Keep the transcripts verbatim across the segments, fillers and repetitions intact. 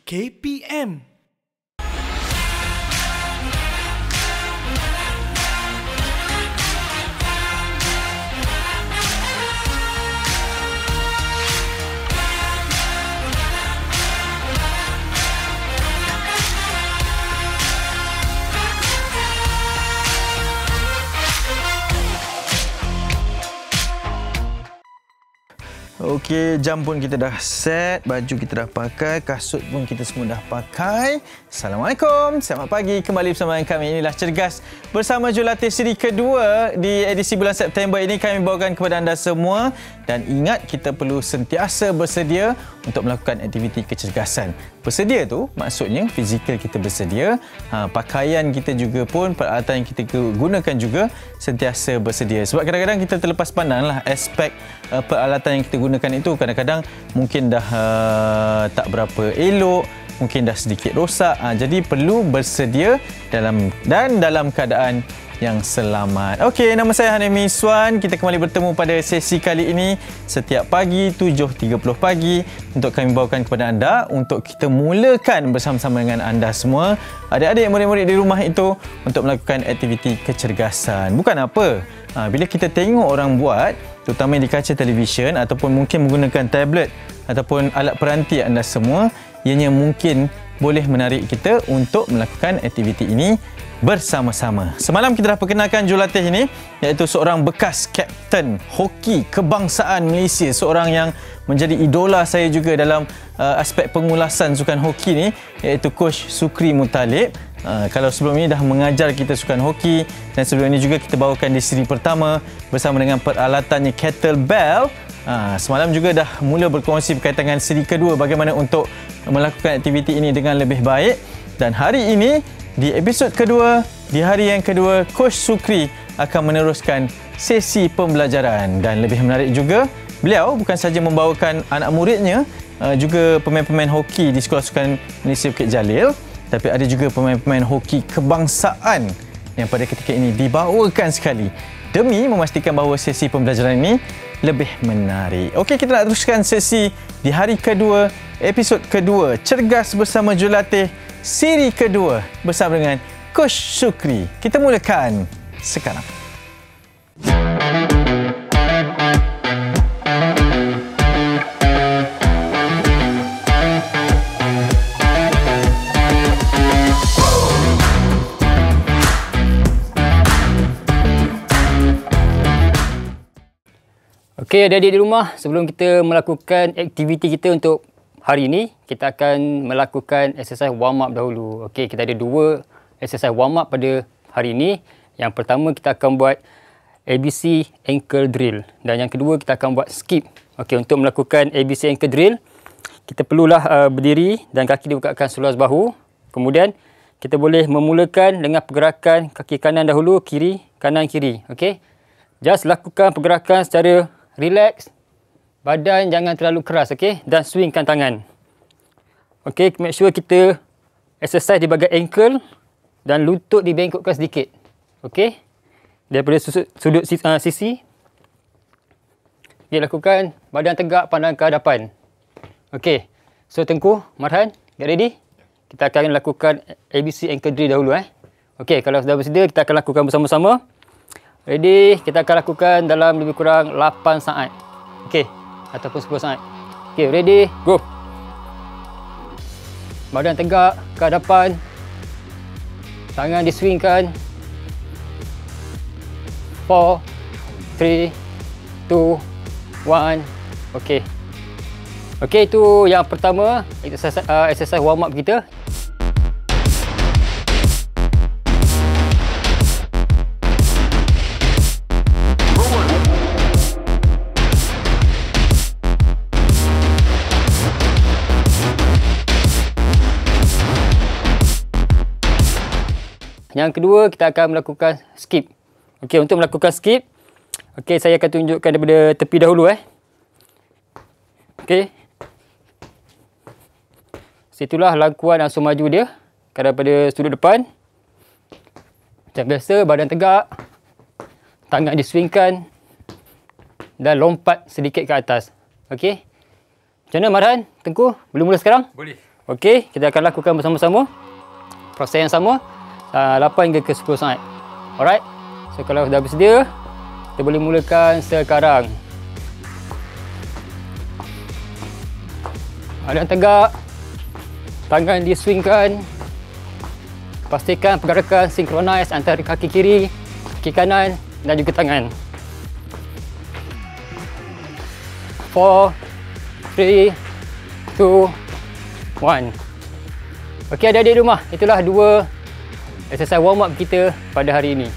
K P M. Okey, jam pun kita dah set, baju kita dah pakai, kasut pun kita semua dah pakai. Assalamualaikum, selamat pagi. Kembali bersama dengan kami, inilah Cergas bersama Jurulatih siri kedua di edisi bulan September ini kami bawakan kepada anda semua. Dan ingat, kita perlu sentiasa bersedia untuk melakukan aktiviti kecergasan. Bersedia tu maksudnya fizikal kita bersedia, ha, pakaian kita juga pun, peralatan yang kita gunakan juga sentiasa bersedia. Sebab kadang-kadang kita terlepas pandanglah aspek uh, peralatan yang kita gunakan itu kadang-kadang mungkin dah uh, tak berapa elok, mungkin dah sedikit rosak. Ha, jadi perlu bersedia dalam dan dalam keadaan yang selamat. Okey, nama saya Hanif Miswan. Kita kembali bertemu pada sesi kali ini setiap pagi tujuh tiga puluh pagi untuk kami bawakan kepada anda untuk kita mulakan bersama-sama dengan anda semua, adik-adik, murid-murid di rumah itu, untuk melakukan aktiviti kecergasan. Bukan apa, ha, bila kita tengok orang buat, terutama di kaca televisyen ataupun mungkin menggunakan tablet ataupun alat peranti anda semua, ianya mungkin boleh menarik kita untuk melakukan aktiviti ini bersama-sama. Semalam kita dah perkenalkan jurulatih ini, iaitu seorang bekas kapten hoki kebangsaan Malaysia, seorang yang menjadi idola saya juga dalam uh, aspek pengulasan sukan hoki ni, iaitu Coach Sukri Muttalib. Uh, kalau sebelum ini dah mengajar kita sukan hoki, dan sebelum ini juga kita bawakan di siri pertama bersama dengan peralatannya kettlebell. Uh, semalam juga dah mula berkongsi berkaitan dengan siri kedua, bagaimana untuk melakukan aktiviti ini dengan lebih baik. Dan hari ini, di episod kedua, di hari yang kedua, Coach Sukri akan meneruskan sesi pembelajaran. Dan lebih menarik juga, beliau bukan sahaja membawakan anak muridnya, juga pemain-pemain hoki di Sekolah Sukan Malaysia Bukit Jalil, tapi ada juga pemain-pemain hoki kebangsaan yang pada ketika ini dibawakan sekali demi memastikan bahawa sesi pembelajaran ini lebih menarik. Okey, kita nak teruskan sesi di hari kedua, episod kedua, Cergas bersama Jurulatih siri kedua bersama dengan Coach Sukri. Kita mulakan sekarang. Okey, adik-adik di rumah, sebelum kita melakukan aktiviti kita untuk hari ini, kita akan melakukan exercise warm up dahulu. Okey, kita ada dua exercise warm up pada hari ini. Yang pertama, kita akan buat A B C ankle drill, dan yang kedua kita akan buat skip. Okey, untuk melakukan A B C ankle drill, kita perlulah uh, berdiri dan kaki dibukakan seluas bahu. Kemudian kita boleh memulakan dengan pergerakan kaki kanan dahulu, kiri, kanan, kiri. Okey, just lakukan pergerakan secara relax, badan jangan terlalu keras, okey, dan swingkan tangan. Okey, make sure kita exercise di bahagian ankle dan lutut dibengkokkan sedikit. Okey, daripada sudut, sudut uh, sisi. Okey, lakukan badan tegak, pandang ke hadapan. Okey, so Tengku, Marhan, get ready? Kita akan lakukan A B C ankle drill dahulu. eh. Okey, kalau sudah bersedia, kita akan lakukan bersama-sama. Ready? Kita akan lakukan dalam lebih kurang lapan saat. Okey, ataupun sepuluh saat. Okey, ready? Go. Badan tegak ke hadapan. Tangan diswingkan. four, three, two, one. Okey. Okey, itu yang pertama, exercise, uh, exercise warm up kita. Yang kedua, kita akan melakukan skip. Okey, untuk melakukan skip, okey, saya akan tunjukkan daripada tepi dahulu eh. Okey. Situlah langkuan langsung maju dia daripada sudut depan. Macam biasa, badan tegak, tangan diswingkan dan lompat sedikit ke atas. Okey. Macam mana Marhan? Tengku, boleh mula sekarang? Boleh. Okey, kita akan lakukan bersama-sama. Proses yang sama, uh, lapan hingga ke sepuluh saat. Alright. So kalau dah bersedia, kita boleh mulakan sekarang. Badan tegak. Tangan diswingkan. Pastikan pergerakan sinkronis antara kaki kiri, kaki kanan dan juga tangan. four, three, two, one. Okey, adik-adik di rumah, itulah dua exercise warm up kita pada hari ini.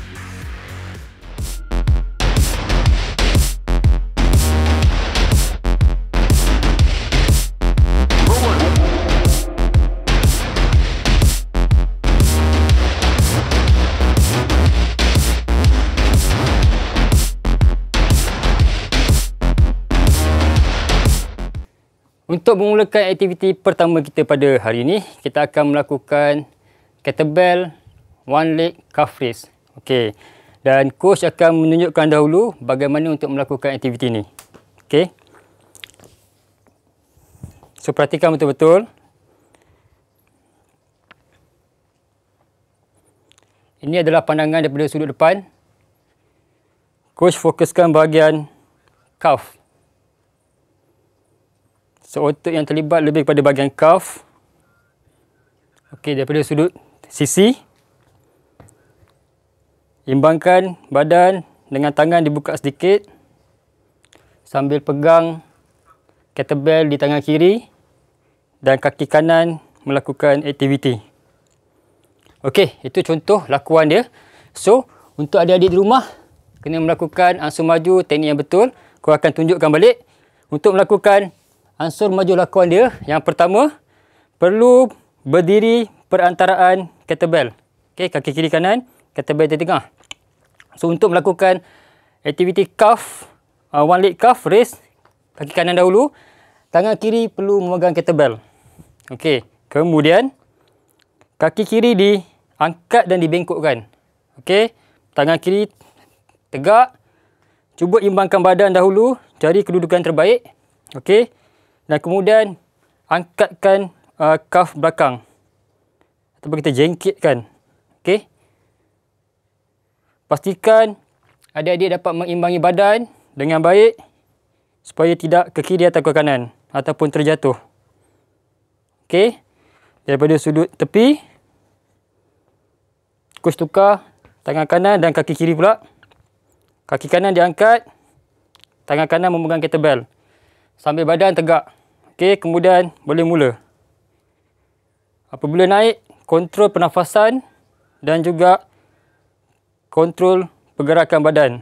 Untuk memulakan aktiviti pertama kita pada hari ini, kita akan melakukan kettlebell one leg calf raise. Okey. Dan coach akan menunjukkan dahulu bagaimana untuk melakukan aktiviti ini. Okey. So perhatikan betul-betul. Ini adalah pandangan daripada sudut depan. Coach fokuskan bahagian calf. So, otot yang terlibat lebih kepada bahagian calf. Okey, daripada sudut sisi. Imbangkan badan dengan tangan dibuka sedikit. Sambil pegang kettlebell di tangan kiri. Dan kaki kanan melakukan aktiviti. Okey, itu contoh lakuan dia. So, untuk adik-adik di rumah, kena melakukan ansur maju teknik yang betul. Kau akan tunjukkan balik. Untuk melakukan ansur maju lakuan dia, yang pertama, perlu berdiri perantaraan kettlebell. Okey, kaki kiri kanan, kettlebell di tengah. So, untuk melakukan aktiviti calf, uh, one leg calf raise, kaki kanan dahulu, tangan kiri perlu memegang kettlebell. Okey, kemudian, kaki kiri diangkat dan dibengkokkan. Okey, tangan kiri tegak, cuba imbangkan badan dahulu, cari kedudukan terbaik. Okey. Dan kemudian angkatkan uh, kaf belakang. Ataupun kita jengkitkan. Okey. Pastikan adik-adik dapat mengimbangi badan dengan baik supaya tidak ke kiri atau ke kanan ataupun terjatuh. Okey. Daripada sudut tepi, coach tukar tangan kanan dan kaki kiri pula. Kaki kanan diangkat, tangan kanan memegang kettlebell. Sambil badan tegak. Okey, kemudian boleh mula. Apabila naik, kontrol pernafasan dan juga kontrol pergerakan badan.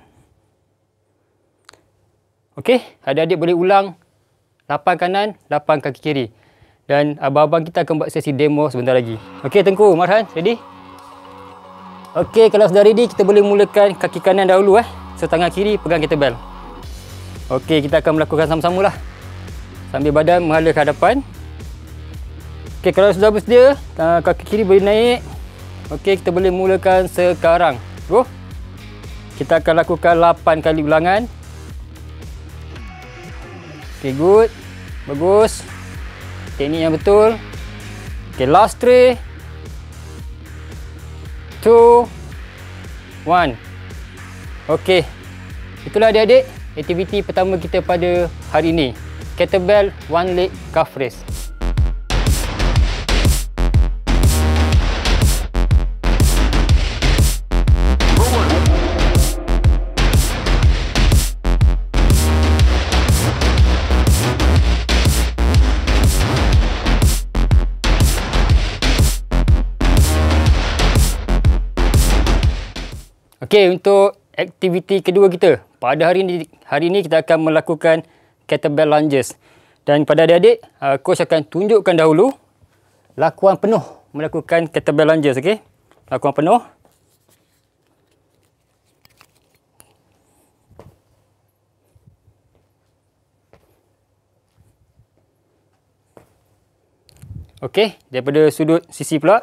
Okey, adik-adik boleh ulang lapan kanan, lapan kaki kiri. Dan abang-abang kita akan buat sesi demo sebentar lagi. Okey, Tengku, Marhan, ready? Okey, kalau sudah ready, kita boleh mulakan kaki kanan dahulu. eh. So, tangan kiri pegang kettlebell. Okey, kita akan melakukan sama-sama lah. Sambil badan menghala ke hadapan. Okey, kalau sudah bersedia, kaki kiri boleh naik. Okey, kita boleh mulakan sekarang. Go. Kita akan lakukan lapan kali ulangan. Okey, good. Bagus. Teknik yang betul. Okey, last three. Two. One. Okey. Itulah adik-adik aktiviti pertama kita pada hari ini. Kettlebell one leg calf raise. Okey, untuk aktiviti kedua kita. Pada hari ini, hari ini kita akan melakukan kettlebell lunges. Dan pada adik-adik, coach akan tunjukkan dahulu lakuan penuh melakukan kettlebell lunges. Okey, lakuan penuh. Okey, daripada sudut sisi pula.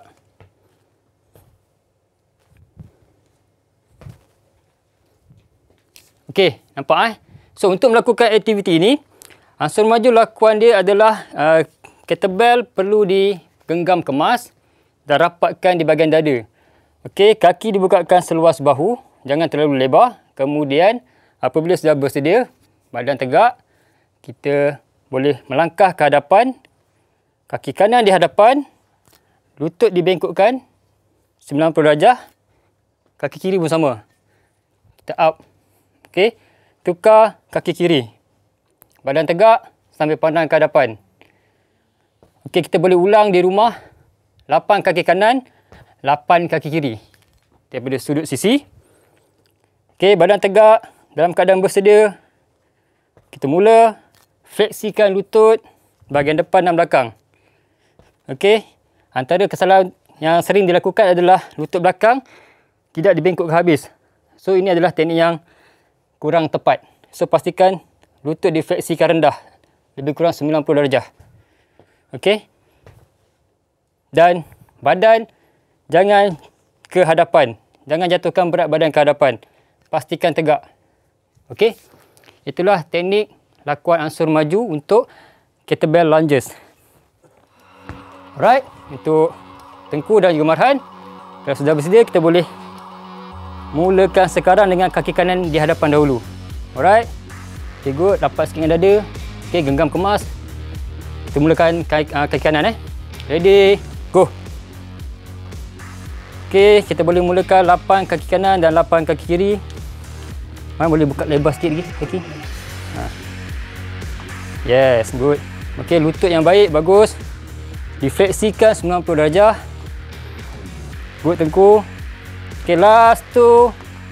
Okey, nampak eh? So, untuk melakukan aktiviti ini, ansur maju lakuan dia adalah uh, kettlebell perlu di genggam kemas dan rapatkan di bahagian dada. Okey, kaki dibukakan seluas bahu, jangan terlalu lebar. Kemudian apabila sudah bersedia, badan tegak, kita boleh melangkah ke hadapan. Kaki kanan di hadapan, lutut dibengkokkan sembilan puluh darjah. Kaki kiri pun sama. Kita up. Okey, tukar kaki kiri. Badan tegak sambil pandang ke hadapan. Okey, kita boleh ulang di rumah. lapan kaki kanan, lapan kaki kiri. Daripada sudut sisi. Okey, badan tegak dalam keadaan bersedia. Kita mula. Fleksikan lutut bahagian depan dan belakang. Okey, antara kesalahan yang sering dilakukan adalah lutut belakang tidak dibengkokkan habis. So, ini adalah teknik yang kurang tepat. So, pastikan lutut difleksikan rendah. Lebih kurang sembilan puluh darjah. Okey. Dan badan jangan ke hadapan. Jangan jatuhkan berat badan ke hadapan. Pastikan tegak. Okey. Itulah teknik lakuan ansur maju untuk kettlebell lunges. Alright, untuk Tengku dan juga Marhan, kalau sudah bersedia, kita boleh mulakan sekarang dengan kaki kanan di hadapan dahulu. Alright, okay, good. Rapat sikit dengan dada. Okay, genggam kemas. Kita mulakan kaki, uh, kaki kanan. Eh. Ready, go. Okay, kita boleh mulakan lapan kaki kanan dan lapan kaki kiri. Man, boleh buka lebar sikit lagi kaki. Ha. Yes, good. Okay, lutut yang baik, bagus. Difleksikan sembilan puluh darjah. Good, Tengku. Okay, last two.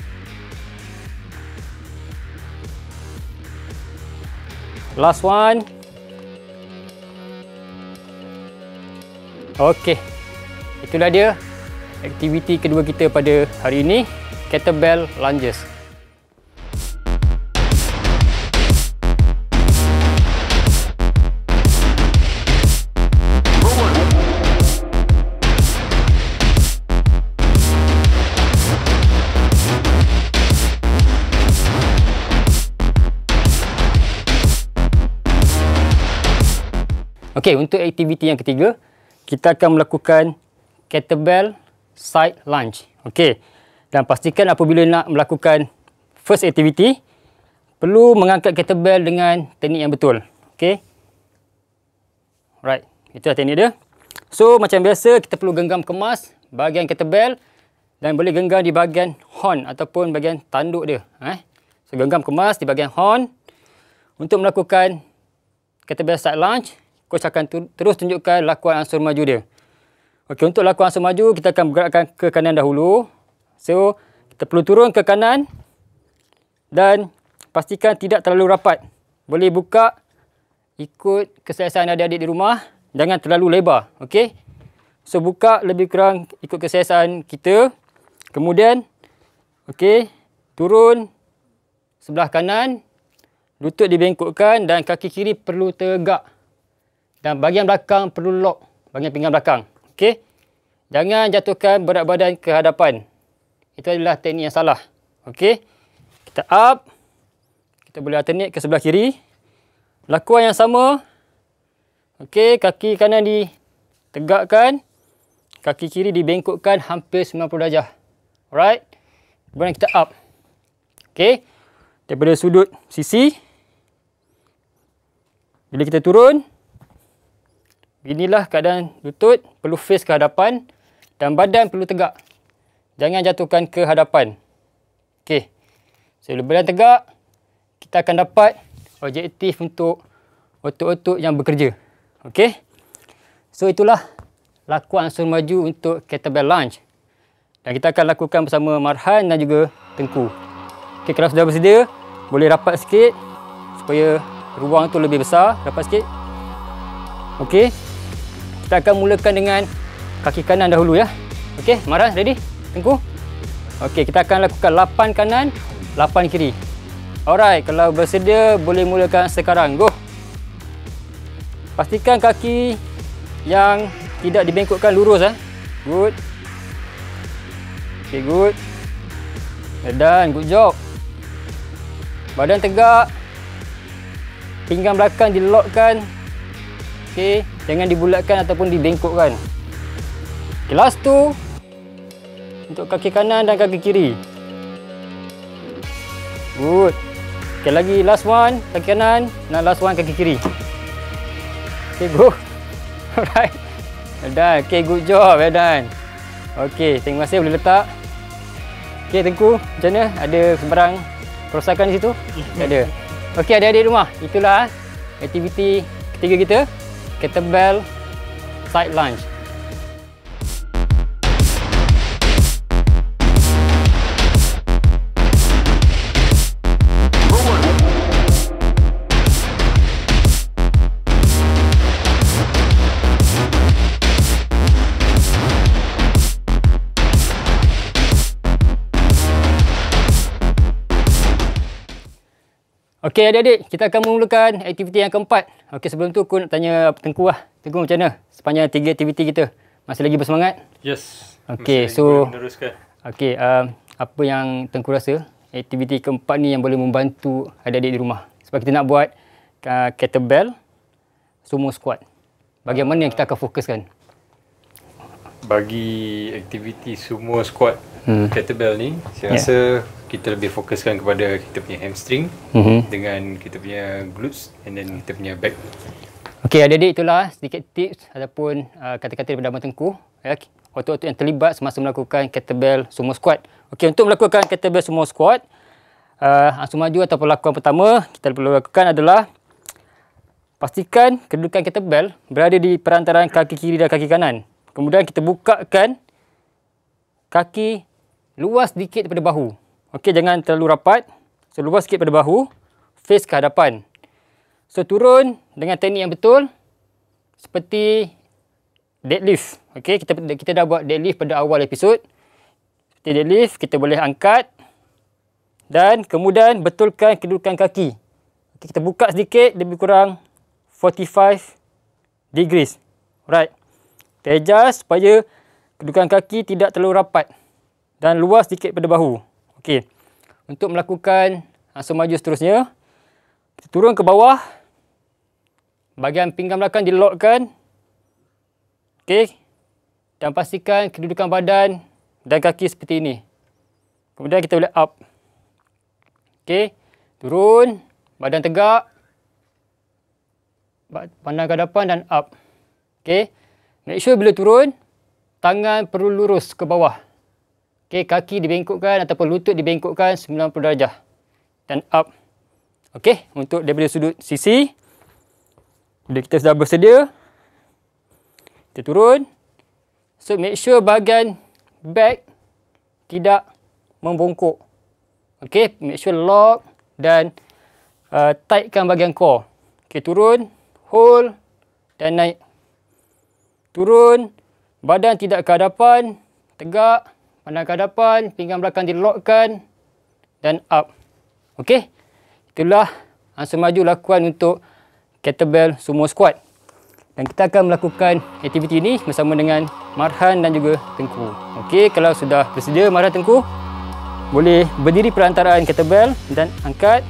Last one. Okay. Itulah dia aktiviti kedua kita pada hari ini. Kettlebell lunges. Okey, untuk aktiviti yang ketiga, kita akan melakukan kettlebell side lunge. Okey. Dan pastikan apabila nak melakukan first activity, perlu mengangkat kettlebell dengan teknik yang betul. Okey. Alright, itulah teknik dia. So, macam biasa, kita perlu genggam kemas bahagian kettlebell dan boleh genggam di bahagian horn ataupun bahagian tanduk dia. Eh? So, genggam kemas di bahagian horn. Untuk melakukan kettlebell side lunge, coach akan tu terus tunjukkan lakuan ansur maju dia. Okey, untuk lakuan ansur maju, kita akan bergerakkan ke kanan dahulu. So, kita perlu turun ke kanan dan pastikan tidak terlalu rapat. Boleh buka ikut keselesaan adik-adik di rumah. Jangan terlalu lebar. Okey. So, buka lebih kurang ikut keselesaan kita. Kemudian, okey, turun sebelah kanan. Lutut dibengkokkan dan kaki kiri perlu tegak. Dan bahagian belakang perlu lock, bahagian pinggang belakang. Okey. Jangan jatuhkan berat badan ke hadapan. Itu adalah teknik yang salah. Okey. Kita up. Kita boleh alternate ke sebelah kiri. Lakuan yang sama. Okey, kaki kanan ditegakkan. Kaki kiri dibengkokkan hampir sembilan puluh darjah. Alright. Kemudian kita up. Okey. Daripada sudut sisi. Bila kita turun, inilah keadaan lutut, perlu face ke hadapan dan badan perlu tegak. Jangan jatuhkan ke hadapan. Okey. So, bila badan tegak, kita akan dapat objektif untuk otot-otot yang bekerja. Okey. So, itulah lakuan ansur maju untuk kettlebell lunge. Dan kita akan lakukan bersama Marhan dan juga Tengku. Okey, kalau sudah bersedia, boleh rapat sikit supaya ruang tu lebih besar. Rapat sikit. Okey. Kita akan mulakan dengan kaki kanan dahulu ya. Okey, Marhan ready? Tengku. Okey, kita akan lakukan lapan kanan, lapan kiri. Alright, kalau bersedia boleh mulakan sekarang. Go. Pastikan kaki yang tidak dibengkokkan lurus eh. Good. Okey, good. Dan good job. Badan tegak. Pinggang belakang dilokkan. Okey. jangan dibulatkan ataupun dibengkokkan. Okay, last tu untuk kaki kanan dan kaki kiri. Good. Okay, lagi last one kaki kanan dan last one kaki kiri. Okay, go. Alright. Well done. Okay, good job. Well done. Okay, terima kasih, boleh letak. Okay, Tengku, macam mana? Ada sebarang kerosakan di situ? Tak ada. Okay, adik-adik rumah, itulah aktiviti ketiga kita, kettlebell side lunge. Okey adik-adik, kita akan memulakan aktiviti yang keempat. Okey, sebelum tu aku nak tanya Tengku lah. Tengku, macam mana sepanjang tiga aktiviti kita? Masih lagi bersemangat? Yes. Okey, so okey, uh, apa yang Tengku rasa aktiviti keempat ni yang boleh membantu adik-adik di rumah? Sebab kita nak buat uh, kettlebell sumo squat. Bagaimana yang kita akan fokuskan? Bagi aktiviti sumo squat hmm. kettlebell ni, saya yeah. rasa kita lebih fokuskan kepada kita punya hamstring mm-hmm. dengan kita punya glutes and then kita punya back. Okey adik-adik, itulah sedikit tips ataupun uh, kata-kata daripada Abang Tengku ya, waktu-waktu yang terlibat semasa melakukan kettlebell sumo squat. Okey, untuk melakukan kettlebell sumo squat, uh, langsung maju ataupun lakukan pertama kita perlu lakukan adalah pastikan kedudukan kettlebell berada di perantaraan kaki kiri dan kaki kanan. Kemudian kita bukakan kaki luas sedikit daripada bahu. Okey, jangan terlalu rapat. So, luas sikit pada bahu. Face ke hadapan. So, turun dengan teknik yang betul. Seperti deadlift. Okey, kita kita dah buat deadlift pada awal episod. Seperti deadlift, kita boleh angkat. Dan kemudian betulkan kedudukan kaki. Okey, kita buka sedikit, lebih kurang forty-five degrees. Alright. Kita adjust supaya kedudukan kaki tidak terlalu rapat. Dan luas sedikit pada bahu. Okey, untuk melakukan langsung maju seterusnya, kita turun ke bawah, bahagian pinggang belakang dilokkan. Okey, dan pastikan kedudukan badan dan kaki seperti ini. Kemudian kita boleh up. Okey, turun, badan tegak, pandang ke hadapan dan up. Okey, make sure bila turun, tangan perlu lurus ke bawah. Okey, kaki dibengkokkan ataupun lutut dibengkokkan sembilan puluh darjah. Dan up. Okey, untuk daripada sudut sisi. Bila kita sudah bersedia, kita turun. So, make sure bahagian back tidak membongkok. Okey, make sure lock dan uh, tightkan bahagian core. Okey, turun, hold dan naik. Turun, badan tidak ke hadapan, tegak. Pandang ke hadapan, pinggang belakang dilokkan dan up. Okey. Itulah langsung maju lakukan untuk kettlebell sumo squat. Dan kita akan melakukan aktiviti ini bersama dengan Marhan dan juga Tengku. Okey, kalau sudah bersedia Marhan, Tengku, boleh berdiri perantaraan kettlebell dan angkat.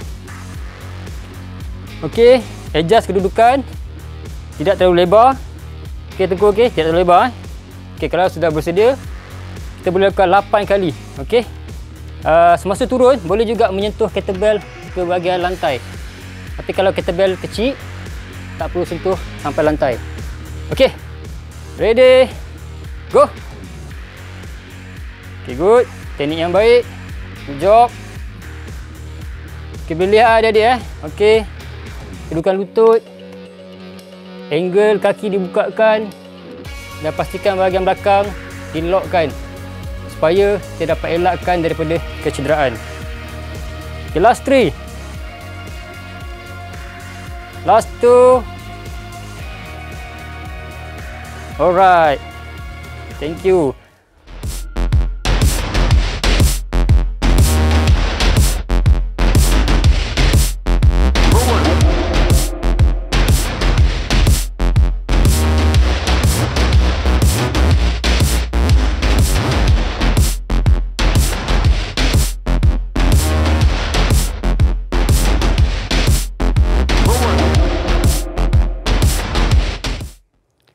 Okey, adjust kedudukan. Tidak terlalu lebar. Okey, Tengku, okey, tidak terlalu lebar. Okey, kalau sudah bersedia, kita boleh lakukan lapan kali. Okey. Uh, semasa turun, boleh juga menyentuh kettlebell ke bahagian lantai. Tapi kalau kettlebell kecil, tak perlu sentuh sampai lantai. Okey. Ready. Go. Okey, good. Teknik yang baik. Good job. Okey, boleh lihat adik-adik eh. Okey. Kedudukan lutut. Angle kaki dibukakan. Dan pastikan bahagian belakang dilokkan. Supaya kita dapat elakkan daripada kecederaan. Okay, last three. Last two. Alright. Thank you.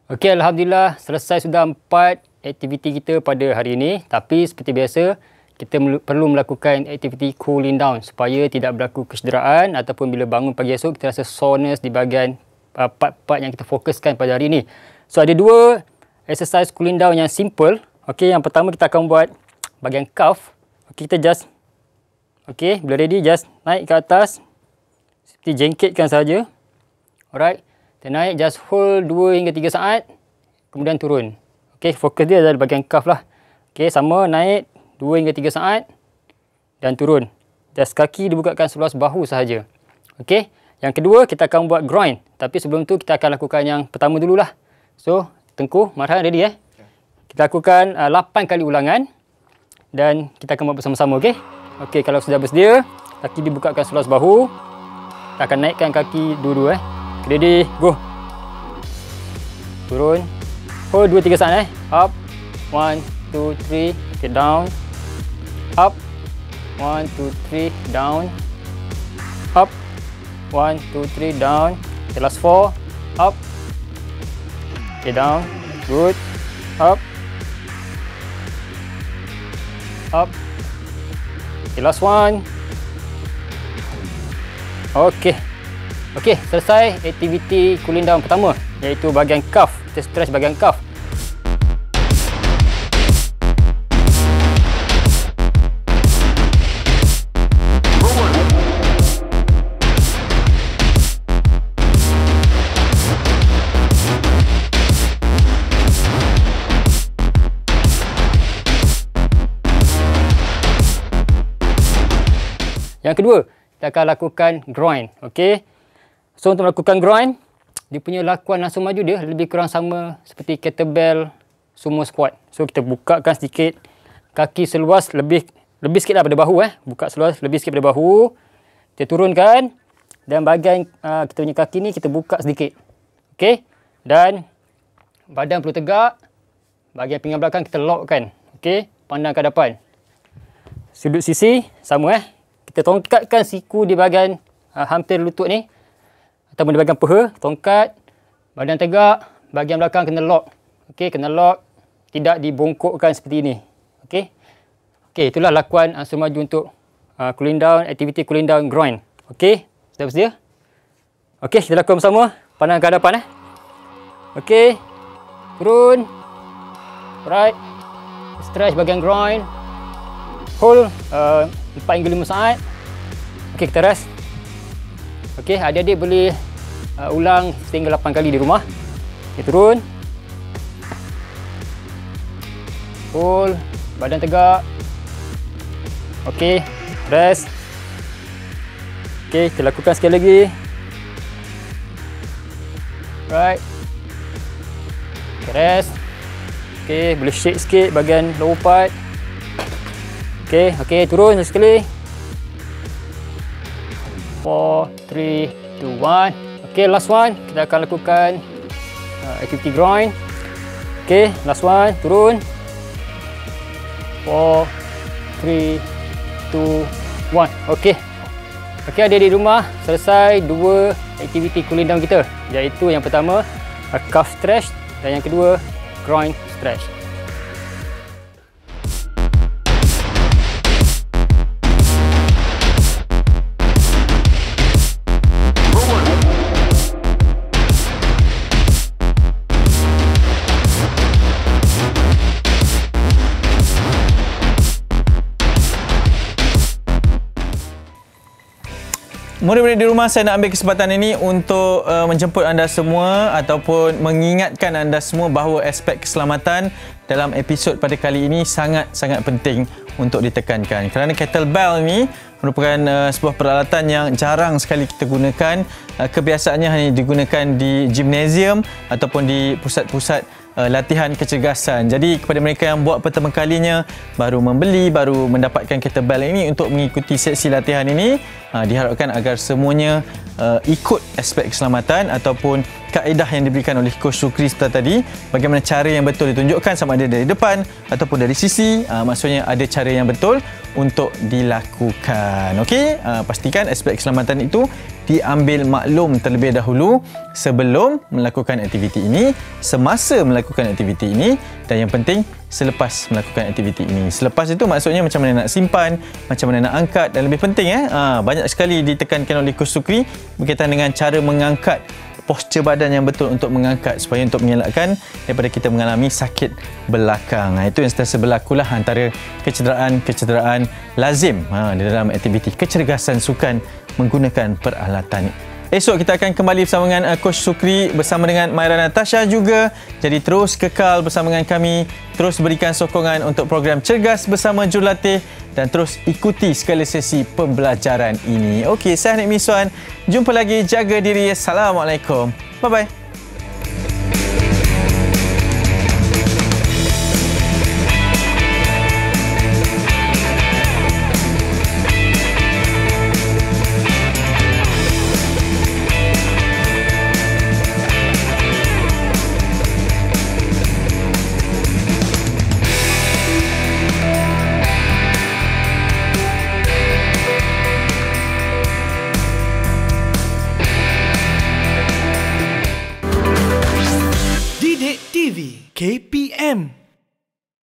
Okey, Alhamdulillah selesai sudah empat aktiviti kita pada hari ini. Tapi seperti biasa, kita perlu melakukan aktiviti cooling down supaya tidak berlaku kecederaan ataupun bila bangun pagi esok kita rasa soreness di bahagian uh, part-part yang kita fokuskan pada hari ini. So ada dua exercise cooling down yang simple. Okey, yang pertama kita akan buat bahagian calf. Okey, kita just okey, bila ready just naik ke atas seperti jengkitkan saja. Alright. Kita naik, just hold dua hingga tiga saat. Kemudian turun. Okey, fokus dia adalah bahagian calf lah. Okey, sama naik dua hingga tiga saat. Dan turun. Just kaki dibukakan seluas bahu sahaja. Okey. Yang kedua, kita akan buat groin. Tapi sebelum tu, kita akan lakukan yang pertama dululah. So, Tengku, Marhan ready eh? Kita lakukan uh, lapan kali ulangan. Dan kita akan buat bersama-sama, okey? Okey, kalau sudah bersedia, kaki dibukakan seluas bahu. Kita akan naikkan kaki dua-dua eh. Ready, go. Turun. Hold dua tiga saat eh. Up. one, two, three. Okay, down. Up. one, two, three. Down. Up. one, two, three. Down. Okay, last four. Up. Okay, down. Good. Up. Up. Okay, last one. Okay. Okey, selesai aktiviti cooling down pertama, iaitu bahagian calf. Kita stretch bahagian calf. Yang kedua, kita akan lakukan groin. Okey. So, untuk melakukan groin, dia punya lakuan langsung maju dia lebih kurang sama seperti kettlebell sumo squat. So, kita bukakan sedikit kaki seluas lebih lebih sikit daripada bahu eh. Buka seluas lebih sikit daripada bahu. Kita turunkan dan bahagian uh, kita punya kaki ni kita buka sedikit. Okey. Dan badan perlu tegak. Bahagian pinggang belakang kita lockkan. Okey. Pandang ke hadapan. Sudut sisi sama eh. Kita tongkatkan siku di bahagian uh, hampir lutut ni. Ataupun di bahagian peha, tongkat, badan tegak, bahagian belakang kena lock. Okey, kena lock, tidak dibongkokkan seperti ini. Okey. Okey, itulah lakuan ansur maju untuk uh, cooling down, aktiviti cooling down groin. Okey, sudah bersedia? Okey, kita lakukan bersama. Pandang ke hadapan eh. Okey. Turun. Alright. Stretch bahagian groin. Hold uh, empat hingga lima saat. Okey, kita rest. Okey, adik-adik boleh uh, ulang sehingga lapan kali di rumah. Okay, turun. Hold. Badan tegak. Okey, rest. Okey, kita lakukan sekali lagi. Right. Okay, rest. Okey, boleh shake sikit bahagian lower part. Okey, okey, turun sekali. four, three, two, one. Okey, last one. Kita akan lakukan uh, aktiviti groin. Okey, last one. Turun. four, three, two, one. Okey. Okey, ada di rumah. Selesai dua aktiviti cooling down kita. Iaitu yang pertama, uh, calf stretch. Dan yang kedua, groin stretch. Murid-murid di rumah, saya nak ambil kesempatan ini untuk uh, menjemput anda semua ataupun mengingatkan anda semua bahawa aspek keselamatan dalam episod pada kali ini sangat-sangat penting untuk ditekankan. Kerana kettlebell ini merupakan uh, sebuah peralatan yang jarang sekali kita gunakan. Uh, kebiasaannya hanya digunakan di gimnasium ataupun di pusat-pusat uh, latihan kecergasan. Jadi kepada mereka yang buat pertama kalinya, baru membeli, baru mendapatkan kettlebell ini untuk mengikuti sesi latihan ini, uh, diharapkan agar semuanya uh, ikut aspek keselamatan ataupun kaedah yang diberikan oleh Coach Sukri tadi, bagaimana cara yang betul ditunjukkan, sama ada dari depan ataupun dari sisi, uh, maksudnya ada cara yang betul untuk dilakukan. Okey, uh, pastikan aspek keselamatan itu diambil maklum terlebih dahulu sebelum melakukan aktiviti ini, semasa melakukan aktiviti ini, dan yang penting selepas melakukan aktiviti ini. Selepas itu maksudnya macam mana nak simpan, macam mana nak angkat, dan lebih penting eh aa, banyak sekali ditekankan oleh Coach Sukri berkaitan dengan cara mengangkat, postur badan yang betul untuk mengangkat supaya untuk mengelakkan daripada kita mengalami sakit belakang. Ha, itu yang sentiasa berlakulah antara kecederaan-kecederaan lazim ha, di dalam aktiviti kecergasan sukan menggunakan peralatan. Esok kita akan kembali bersama dengan uh, Coach Sukri bersama dengan Maira Natasha juga. Jadi terus kekal bersama dengan kami, terus berikan sokongan untuk program Cergas Bersama Jurulatih dan terus ikuti segala sesi pembelajaran ini. Okey, saya Hanik Miswan. Jumpa lagi, jaga diri. Assalamualaikum. Bye-bye. K P M